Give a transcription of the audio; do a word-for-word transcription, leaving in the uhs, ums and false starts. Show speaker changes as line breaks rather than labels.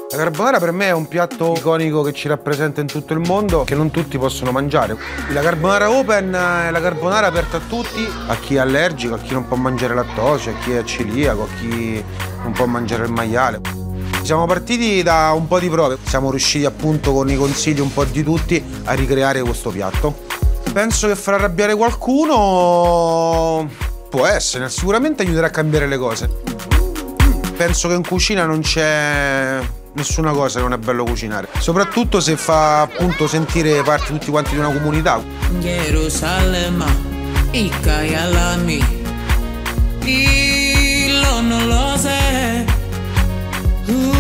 La carbonara per me è un piatto iconico che ci rappresenta in tutto il mondo, che non tutti possono mangiare. La carbonara open è la carbonara aperta a tutti, a chi è allergico, a chi non può mangiare lattosio, a chi è celiaco, a chi non può mangiare il maiale. Siamo partiti da un po' di prove, siamo riusciti appunto con i consigli un po' di tutti a ricreare questo piatto. Penso che far arrabbiare qualcuno può essere, sicuramente aiuterà a cambiare le cose. Penso che in cucina non c'è nessuna cosa che non è bello cucinare, soprattutto se fa appunto sentire parte tutti quanti di una comunità.
Gerusalemme, Ikayalami, Ilonolose.